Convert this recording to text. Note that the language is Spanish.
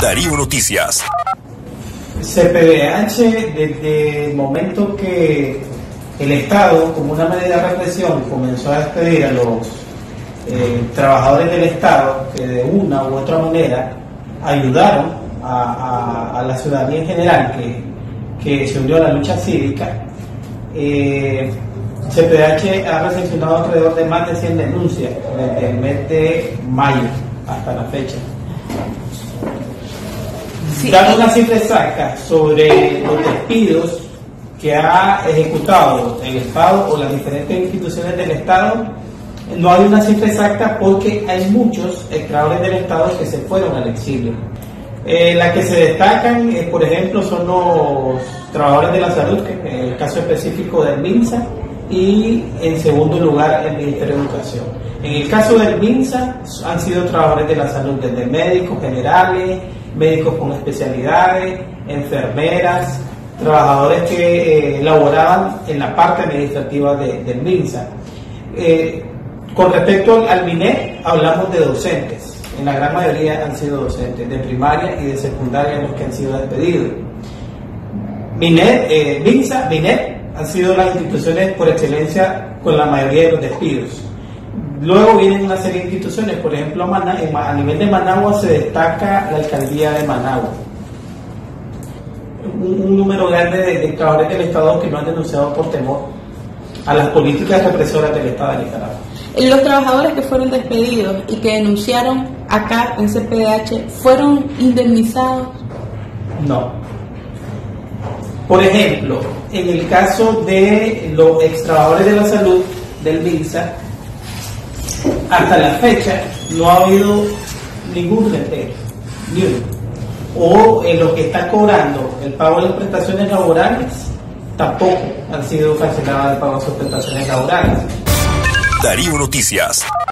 Darío Noticias. CPDH, desde el momento que el Estado, como una medida de represión, comenzó a despedir a los trabajadores del Estado que de una u otra manera ayudaron a la ciudadanía en general que se unió a la lucha cívica, CPDH ha recepcionado alrededor de más de 100 denuncias desde el mes de mayo hasta la fecha. Sí. Dando una cifra exacta sobre los despidos que ha ejecutado el Estado o las diferentes instituciones del Estado, no hay una cifra exacta porque hay muchos trabajadores del Estado que se fueron al exilio. Las que se destacan, por ejemplo, son los trabajadores de la salud, que en el caso específico del MINSA, y en segundo lugar el Ministerio de Educación. En el caso del MINSA han sido trabajadores de la salud, desde médicos generales, médicos con especialidades, enfermeras, trabajadores que laboraban en la parte administrativa del MINSA. Con respecto al MINET, hablamos de docentes. En la gran mayoría han sido docentes de primaria y de secundaria los que han sido despedidos. MINSA, MINET han sido las instituciones por excelencia con la mayoría de los despidos. Luego vienen una serie de instituciones, por ejemplo, a nivel de Managua se destaca la alcaldía de Managua. Un número grande de trabajadores del Estado que no han denunciado por temor a las políticas represoras del Estado de Nicaragua. Los trabajadores que fueron despedidos y que denunciaron acá en CPDH, ¿fueron indemnizados? No. Por ejemplo, en el caso de los ex trabajadores de la salud del MINSA, hasta la fecha no ha habido ningún retiro, ni uno. O en los que están cobrando el pago de las prestaciones laborales, tampoco han sido canceladas el pago de sus prestaciones laborales. Darío Noticias.